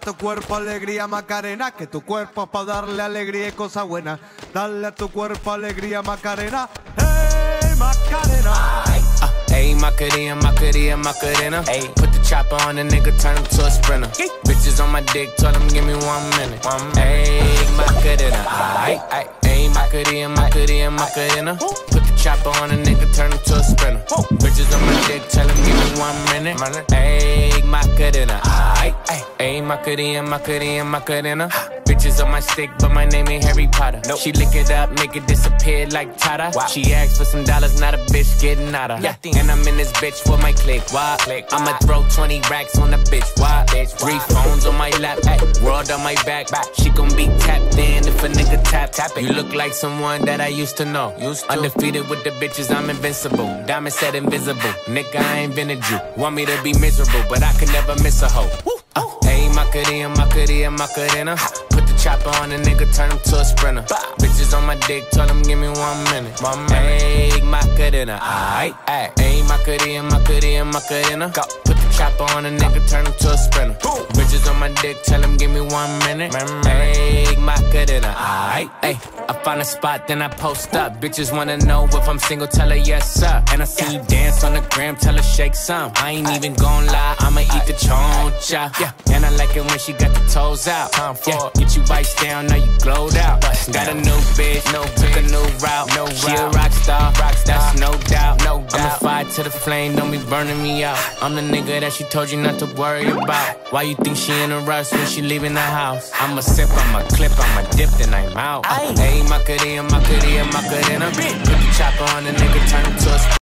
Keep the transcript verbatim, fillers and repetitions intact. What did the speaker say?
tu cuerpo alegría, Macarena, que tu cuerpo es para darle alegría y cosas buenas. Dale a tu cuerpo alegría, Macarena. Hey, Macarena. Uh, hey, Macarena, Macarena, Macarena. Hey, put the chopper on the nigga, turn him to a sprinter. Hey. Bitches on my dick, tell him give me one minute. One minute. Hey, Macarena. Ay, ay. Hey, Macarena, Macarena, Macarena. Put the chopper on a nigga, turn him to a sprinter. Woo. Bitches on my dick, tell him give me one minute. Hey, Macarena. Ay, ay. Hey, Macarena, Macarena, Macarena. Bitches on my stick, but my name ain't Harry Potter. Nope. She lick it up, make it disappear like Tata. Wow. She asked for some dollars, not a bitch getting out of. Yeah. And I'm in this bitch for my click. Why? Click. I'ma throw twenty racks on the bitch. Why? Bitch. Three phones on my lap, ay. World on my back. back. She gon' be tapped in if a nigga tap. tap it. You look like someone that I used to know. Used to. Undefeated with the bitches, I'm invincible. Diamond said invisible. Nigga, I ain't been a Jew. Want me to be miserable, but I could never miss a hoe. Uh, hey, Macarena, Macarena, Macarena. Put the chopper on a nigga, turn him to a sprinter. Bitches on my dick, tell him give me one minute. One minute. Hey, Macarena. Aight, aight. Hey, Macarena, Macarena, Macarena. Put the chopper on a nigga, turn him to a sprinter. Bitches on my dick, tell him give me one minute. Hey, Macarena. Aight, ay. I find a spot, then I post up. Bitches wanna know if I'm single, tell her yes, sir. And I see you dance on the gram, tell her shake some. I ain't even gon' lie, I'ma eat the choncha. Yeah, and I like it when she got the toes out. Yeah, get you bites down, now you glowed out. Got a new bitch, no took a new route. No she a rock star, rock star, that's no doubt. No doubt. I'm a fire to the flame, don't be burning me out. I'm the nigga that she told you not to worry about. Why you think she in a rush when she leaving the house? I'ma sip, I'ma clip, I'ma dip, then I'm out. Hey, Macarena, Macarena, Macarena. Put the chopper on the nigga, turn him to a